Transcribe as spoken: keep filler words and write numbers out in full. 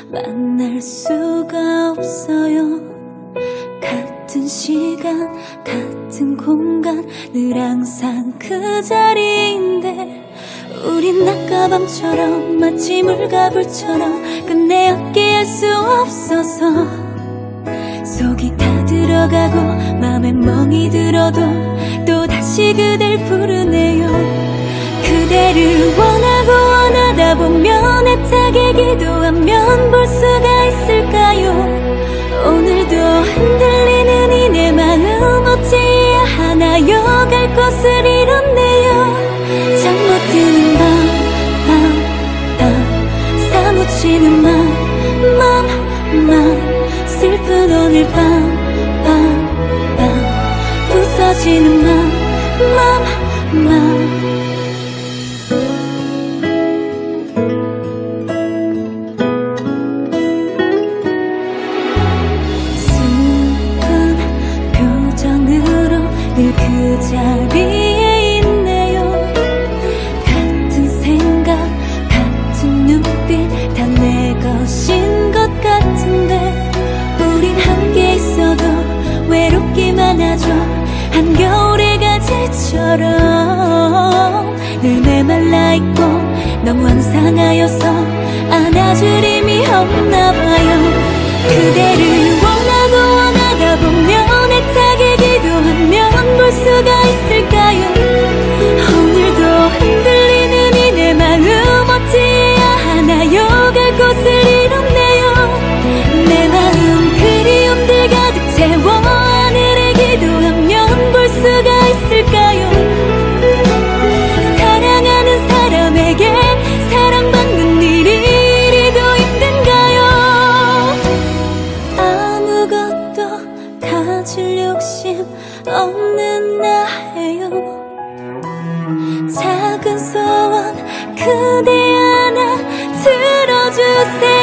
만날 수가 없어요. 같은 시간 같은 공간 늘 항상 그 자리인데 우린 낮과밤처럼 마치 물과 불처럼 끝내 함께할 수 없어서 속이 다 들어가고 맘에 멍이 들어도 또다시 그댈 부르네요. 그대를 원하고 원하다 보면 애타게 기도하면 볼 수가 있을까요? 오늘도 흔들리는 이 내 마음 어찌해야 하나요? 갈 곳을 잃었네요. 잠 못 드는 밤, 밤, 밤 사무치는 맘, 맘, 맘 슬픈 오늘 밤, 밤, 밤 부서지는 맘, 맘, 맘 늘 그 자리에 있네요. 같은 생각 같은 눈빛 다 내 것인 것 같은데 우린 함께 있어도 외롭기만 하죠. 한겨울의 가지처럼 늘 메말라 있고 너무 항상하여서 안아줄 힘이 없나 봐요. 그대를 원하고 원하다 보면 애타게 기도하면 볼 수가 있을까요? 오늘도 흔들리는 이 내 마음 어찌해야 하나요? 갈 곳을 잃었네요. 내 마음 그리움들 가득 채워 하늘에 기도하면 볼 수가 있을까요? 사랑하는 사람에게 사랑받는 일이 이리도 힘든가요? 아무것도 가질 욕심 없는 나예요. 작은 소원 그대 하나 들어주세요.